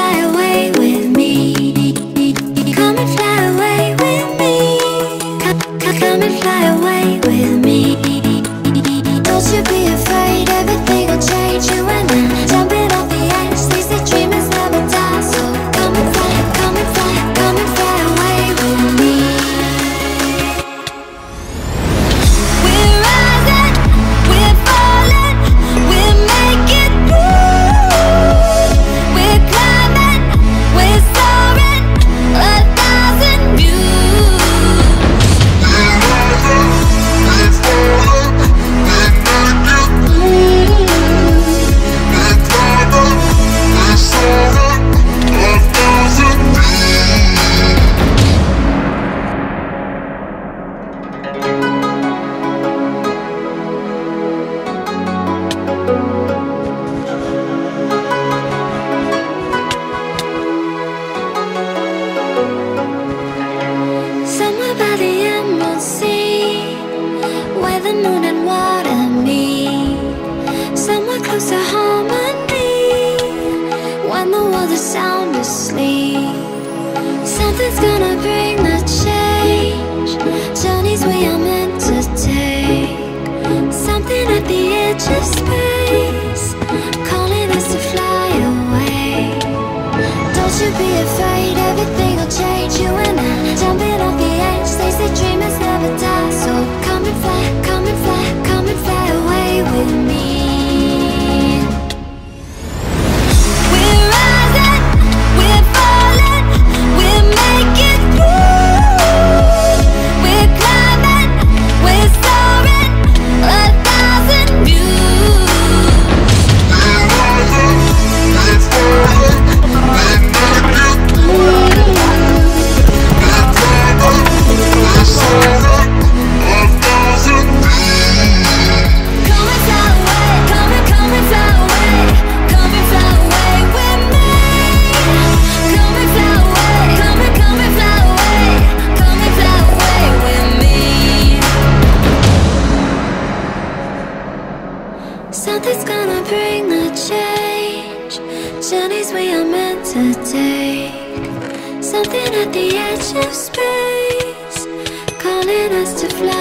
fly away with me. Come and fly away with me. Come and fly away with me. Don't you be afraid, everything will change. You and I jumping off the edge. They say dreamers never die, so come and fly, come and fly, come and fly away with me. We're rising, we're falling, we're making through. We're climbing, we're soaring, 1,000 views. We're rising, we're falling, we're making through. We're climbing, we're soaring, 1,000 views. Somewhere by the emerald sea, where the moon and water meet. Somewhere close to harmony, when the world is sound asleep. Something's gonna bring the change, journeys we are meant to take. Something at the edge of space, calling us to fly away. Don't you be afraid, everything will change. You and I jumping off the edge. They say dreamers never die, so come and fly, come and fly, come and fly away with me. We're rising, we're falling, we're making through. We're climbing, we're soaring, 1,000 views. We're rising, we're falling, we're making through. We're climbing, we're soaring, 1,000 views. Come and fly away, come and fly away, come and fly away with me. Come and fly away, come and fly away, come and fly away with me. Something's gonna bring the change, journeys we are meant to take. Something at the edge of space, calling us to fly